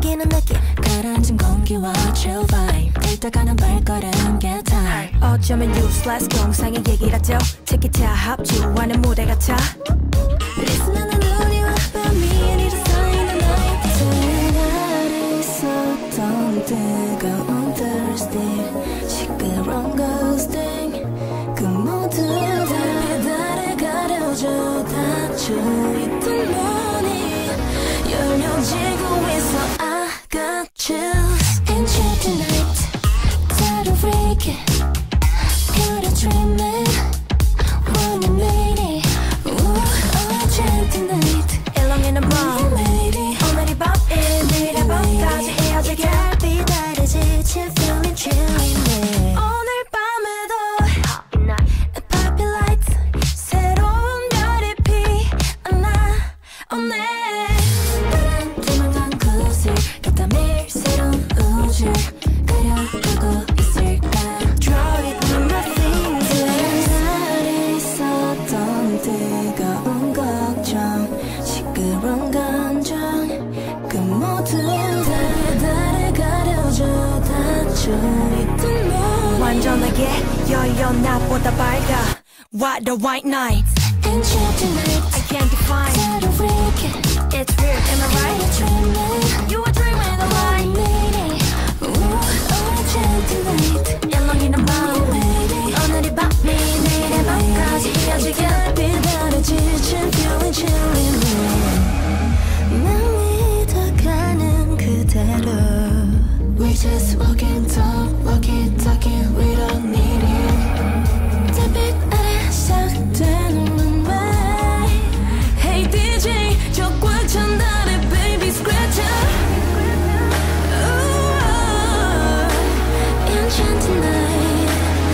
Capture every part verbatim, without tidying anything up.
당기는 느낌 가라앉은 공기와 chill vibe 들떠가는 발걸음 get time 어쩌면 useless 공상의 얘기라죠 Take it to 합주하는 무대 같아 리스나는 우리와 밤이 아니라 쌓이는 night 저 아래 있었던 뜨거운 thirsty 시끄러운 ghosting 그 모두 다 배달에 가려져 닫혀있던 문이 열려지고 있어 I got chills Enchanted Night 따로 freak it 별의 dreaming when you made it Ooh, Enchanted Night 일렁이는 밤 오늘이 밤이 내일의 밤까지 이어질 결빛 달에 지친 feeling chilling 오늘 밤에도 Poppy lights 새로운 별이 피어나 오늘 파란 조명한 구슬 갖다 매일 새로운 우주를 그려보고 있을까 Draw it through my fingers 아래 있었던 뜨거운 걱정 시끄러운 감정 그 모두 다 달에 가려져 닫혀있던 문 완전하게 여여 나보다 밝아 What the white nights Enchanted night I can't define 새로 freak it It's weird, am I right? You were dreaming of light Ooh, enchanted night 일렁이는 밤 오늘이 밤이 내일의 밤까지 이어질 결빛 달에 지친 feeling chilling 난 믿어가는 그대로 We're just walking, talk, walking, talking We don't need it 달빛 아래 시작되는 runway Hey 디제이 저 꽉 찬 달에 baby scratch up Ooh, Enchanted night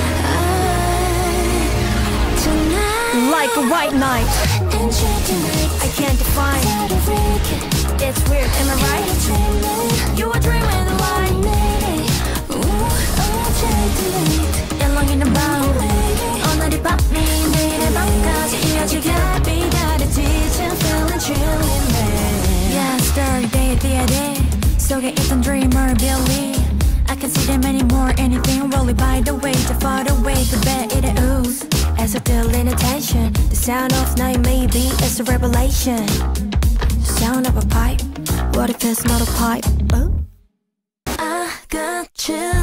I, tonight Like a white night Enchanted night I can't define It's weird, am I right? You were dreaming of light Ooh, Enchanted night 일렁이는 밤 오늘이 밤이 내일의 밤까지 이어질 결빛 달에 지친 feeling chilling Yesterday, the other 속에 있던 dreamer Billlie I can see them anymore anything really by the way too far away the bed it ooze as I 들리는 tension the sound of night maybe it's a revelation the sound of a pipe what if it's not a pipe oh? I got you